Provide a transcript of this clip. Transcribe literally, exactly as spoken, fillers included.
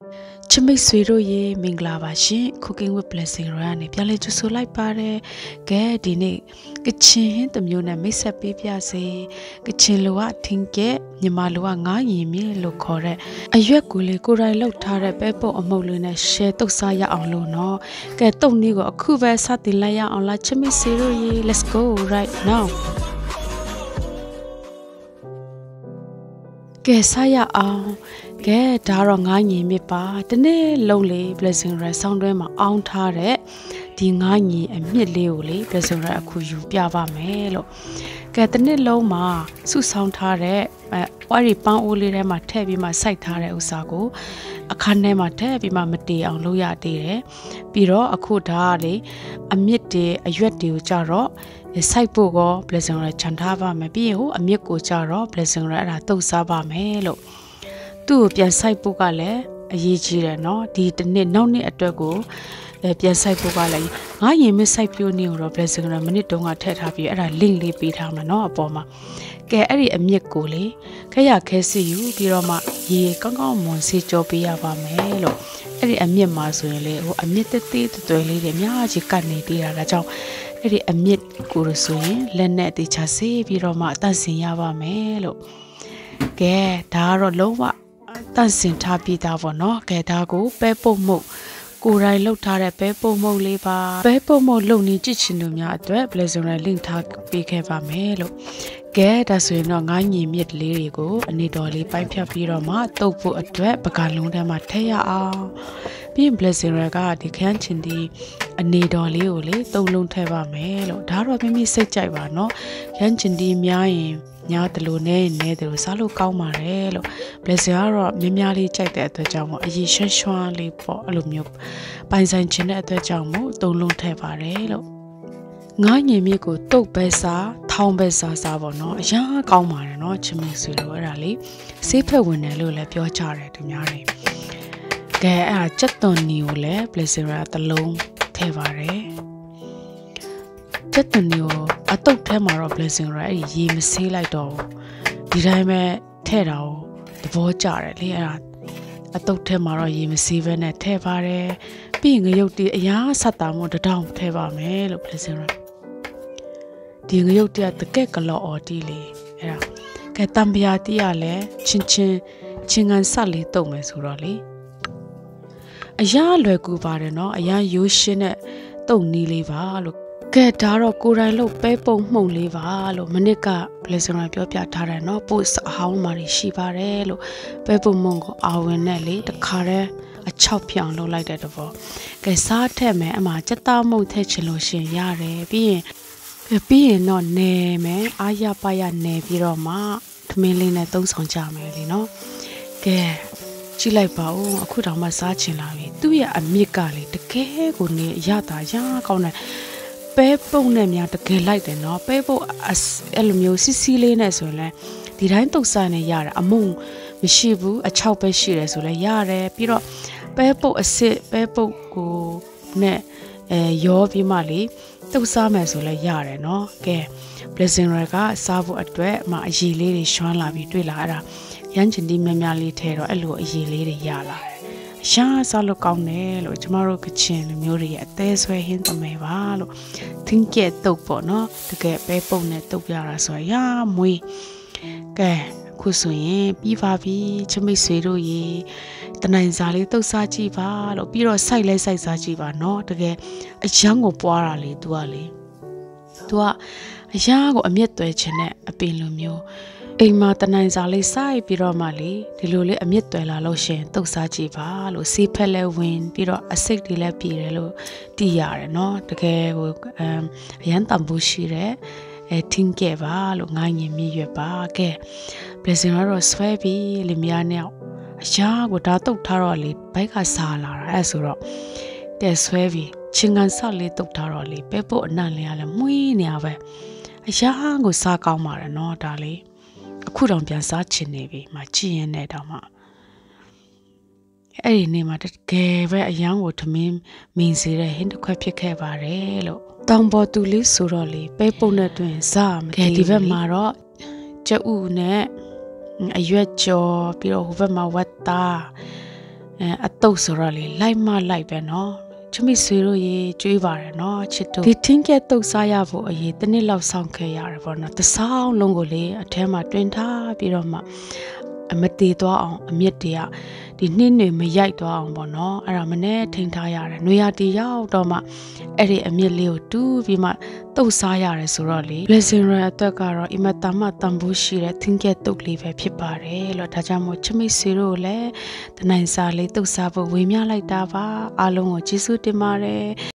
ချမိတ်ဆွေတို့ရေမင်္ဂလာပါရှင် Cooking with Blessing ရကနေပြန်လည်ကြိုဆိုလိုက်ပါတယ်ကဲဒီနေ့ကချင်ဟင်းတစ်မျိုးနဲ့မိတ်ဆက်ပေးပြစေကချင်လူကထင်းကဲမြန်မာလူကငားရင်မြေလို့ခေါ်တဲ့အရွက်ကူလေးကိုယ်တိုင်လှုပ်ထားတဲ့ပဲပုတ်အမုတ်လေးနဲ့ share တုတ်စားရအောင်လို့နော်ကဲတုတ်နည်းကိုအခုပဲစတင်လိုက်ရအောင်လားချမိတ်ဆွေတို့ရေ let's go right nowကဲစားရအောင်ကဲဒါတော့ငားညင်မြစ်ပါတနေ့လုံးလေး blessing ရဆောင်းတွဲမှာအောင်းထားတဲ့ဒီငားညင်အမြစ်လေးကိုလေ blessing ရအခုယူပြပါမယ်လို့ကဲတနေ့လုံးမှာစုဆောင်းထားတဲ့ဝါရီပန်းအိုးလေးထဲမှာထည့်ပြီးမှစိုက်ထားတဲ့ဥစ္စာကိုအခန်းထဲမှာထည့်ပြီးမှမတေအောင်လုပ်ရသေးတယ်ပြီးတော့အခုဒါကလေအမြစ်တွေအရွက်တွေကိုကြတော့စိုက်ဖို့ကော blessing ရခြံထားပါမယ်ပြီးရင်ဟိုအမြစ်ကိုကြတော့ blessing ရအဲ့ဒါတုပ်စားပါမယ်လို့သူ့ကိုပြန်ဆိုင်ဖို့ကလည်းအရေးကြီးတယ်နော်ဒီတစ်နှစ်နောက်နှစ်အတွက်ကိုပြန်ဆိုင်ဖို့ကလည်းငါရင်မဆိုင်ပြိုးနေတော့ blessing ရမိနစ်တုန်းကထည့်ထားပြီးအဲ့ဒါ link လေးပေးထားမှာနော်အပေါ်မှာကဲအဲ့ဒီအမြစ်ကိုလေခရခဲစီယူပြီးတော့မှရေကောင်းကောင်းမွန်စေကြောပေးရပါမယ်လို့အဲ့ဒီအမြစ်မှာဆိုရင်လေဟိုအမြစ်သေးသေးတွယ်လေးတွေအများကြီးကတ်နေသေးတာဒါကြောင့်အဲ့ဒီအမြစ်ကိုဆိုရင်လက်နဲ့တေချာဆေးပြီးတော့မှအသက်ဆင်ရပါမယ်လို့ကဲဒါကတော့လုံးဝတန့်စင်ထားပြီးသားပေါ့နော်ကဲဒါကိုပဲပုတ်မှုတ်ကိုယ်တိုင်လှုပ်ထားတဲ့ပဲပုတ်မှုတ်လေးပါပဲပုတ်မှုတ်လုပ်နေကြည့်ချင်သူများအတွက် blessing နဲ့ link ထားပေးခဲ့ပါမယ်လို့ကဲဒါဆိုရင်တော့ငါးညင်မြစ်လေးတွေကိုအနေတော်လေးပိုင်းဖြတ်ပြီးတော့မှတုပ်ဖို့အတွက်ပကလုံးထဲမှာထည့်ရအောင်ပြီးရင် blessing ကဒီခန်းချင်ဒီအနေတော်လေးကိုလေသုံးလုံးထည့်ပါမယ်လို့ဒါတော့မိမိစိတ်ကြိုက်ပါနော်ခန်းချင်ဒီများရင်ညာတလို့နဲ့နဲ့တလို့စားလို့ကောင်းပါတယ်လို့ blessing ကတော့မြများလေးကြိုက်တဲ့အတွက်ကြောင့်မို့အရေးရွှဲရွှမ်းလေးပေါ့အဲ့လိုမျိုးပိုင်ဆိုင်ခြင်းတဲ့အတွက်ကြောင့်မို့သုံးလုံးထည့်ပါတယ်လို့ငါးညင်မြစ်ကိုတုတ်ပဲစားထောင်းပဲစားစားပေါ့နော်အရာကောင်းပါတယ်နော်ချမင်းဆွေလို့အဲ့ဒါလေးဆေးဖက်ဝင်တယ်လို့လည်းပြောကြတယ်သူများတွေကဲအဲ့ဒါစက်သွန်နီကိုလည်း blessing ရတစ်လုံးထည့်ပါတယ်စက်သွန်နီကိုအတုတ်ထဲမှာတော့ blessing ရအဲ့ဒီရေမဆေးလိုက်တော့ဒီတိုင်းပဲထည့်တာကိုသဘောကျတယ်လေအဲ့ဒါအတုတ်ထဲမှာတော့ရေမဆေးဘဲနဲ့ထည့်ပါတယ်ပြီးရင်ငရုတ်တီအရာဆက်တာမို့တထောင်ထည့်ပါမယ်လို့ blessing ရဒီငရုတ်တီကတကက်ကလော်အော်တီလေအဲ့ဒါကဲတံပြာတီကလည်းချင်းချင်းချင်းကန်ဆက်လေးတုံမယ်ဆိုတော့လေအရာလွယ်ကူပါတယ်နော်အရာရိုးရှင်းတဲ့တုံနီးလေးပါလို့ကဲဒါတော့ကိုယ်တိုင်လို့ပဲပုံမှုံလေးပါလို့မနစ်က blessing ရပြောပြထားတယ်နော်ပို့အဟောင်းမာရှိပါတယ်လို့ပဲပုံမှုံကိုအာဝင်နဲ့လေတခါတည်းအချောက်ပြောင်လုပ်လိုက်တဲ့တဘောကဲစားထက်မယ်အမှစက်သားမုံထည့်ချင်လို့ရှင်ရတယ်ပြီးရင်ပြီးရင်တော့နယ်မယ်အားရပါရနယ်ပြီးတော့မှသမင်းလေးနဲ့သုံးဆောင်ကြမယ်လीနော်ကဲကြည့်လိုက်ပါဦးအခုတောင်မှစားချင်လာပြီသူ့ရဲ့အမြစ်ကလေတကယ်ကိုနေရတာရကောင်းတယ်ပဲပုတ်နဲ့များတကယ်လိုက်တယ်နော်ပဲပုတ်အဲ့လိုမျိုးစီစီလေးနဲ့ဆိုရင်လည်းဒီတိုင်းတုတ်စားနေရတယ်အမုံမရှိဘူးအချောက်ပဲရှိတယ်ဆိုလဲရတယ်ပြီးတော့ပဲပုတ်အစ်စ်ပဲပုတ်ကိုနဲ့အဲရောပြီးမှလေတုတ်စားမယ်ဆိုလဲရတယ်နော်ကဲ blessing ရကစားဖို့အတွက်အမအရည်လေးတွေရွှမ်းလာပြီးတွေ့လာအဲ့ဒါရမ်းချင်ဒီများများလေးထဲတော့အဲ့လိုအရည်လေးတွေရလာတယ်ရှားစားလို့ကောင်းတယ်လို့ကျမတို့ကချင်လူမျိုးတွေရဲ့အသေးဆွဲဟင်းသမဲပါလို့သင်ကဲတုတ်ပေါ့နော်တကယ်ပဲပုံနဲ့တုတ်ပြတာဆိုရမွေးကဲခုဆိုရင်ပြီးပါပြီချမိတ်ဆွေတို့ရေတနိုင်စားလေးတုတ်စားကြည့်ပါလို့ပြီးတော့စိုက်လဲစိုက်စားကြည့်ပါနော်တကယ်အရန်ကိုပွားတာလေ तू ကလေ तू ကအရာကိုအမျက်သွဲခြင်းနဲ့အပင်လိုမျိုးအိမ်မှာတနိုင်စားလေးစိုက်ပြီးတော့မှလေဒီလိုလေးအမြင့်တွယ်လာလို့ရှင်တုတ်စားကြည့်ပါလို့ဆေးဖက်လဲဝင်ပြီးတော့အစိတ်တွေလည်းပြည်တယ်လို့သိရတယ်နော်တကယ်ကိုအရန်တန်ဖိုးရှိတဲ့အဲထင်းကဲပါလို့ငိုင်းရင်မြည်ရွက်ပါကဲ blessing တော့ဆွဲပြီးလေမြားနဲ့အရာကိုဒါတုတ်ထားတော့လေဘိုက်ကစားလာတာအဲဆိုတော့ကဲဆွဲပြီးချင်းကန်ဆောက်လေးတုတ်ထားတော့လေပဲပုတ်အနံ့လေးကလည်းမွေးနေရပဲအရာကိုစားကောင်းပါတယ်နော်ဒါလေးအခုတောင်ပြန်စားချင်နေပြီမကြည့်ရင်လည်းတောင်မှအဲ့ဒီနေ့မှာတကယ်ပဲအရန်ကိုထမင်းမင်းစေတဲ့ဟင်းတစ်ခွက်ဖြစ်ခဲ့ပါတယ်လို့တောင်ပေါ်သူလေးဆိုတော့လေပဲပုတ်နဲ့တွင်စားမကဲဒီဘက်မှာတော့ကျဥနဲ့အရွက်ကြော်ပြီးတော့ဟိုဘက်မှာဝတ်သားအတုတ်ဆိုတော့လေလိုက်မလိုက်ပဲနော်ချမိဆွေတို့ရေကျွေးပါတယ်နော်ချစ်တို့ဒီထင်းကဲတုတ်စားရဖို့အရေးတစ်နှစ်လောက်ဆောင်ခဲ့ရတယ်ပေါ့နော်တဆောင်းလုံးကိုလေအထဲမှာတွင်ထားပြီးတော့မှအမတေသွားအောင်အမြင့်တရဒီနှင်းတွေမရိုက်သွားအောင်ပေါ့နော်အဲ့ဒါမနဲ့ထိန်ထားရတယ်နွေရာတီရောက်တော့မှအဲ့ဒီအမြင့်လေးကိုတူးပြီးမှတုတ်စားရတယ်ဆိုတော့လေ blessing ရအတွက်ကတော့အမတမတန်ဖို့ရှိတဲ့သင်္ကဲတုတ်လေးပဲဖြစ်ပါတယ်လို့ဒါကြောင့်မို့ချမိတ်ဆွေတို့လည်းတနိုင်စားလေးတုတ်စားဖို့ဝေမျှလိုက်တာပါအားလုံးကိုကျေးဇူးတင်ပါတယ်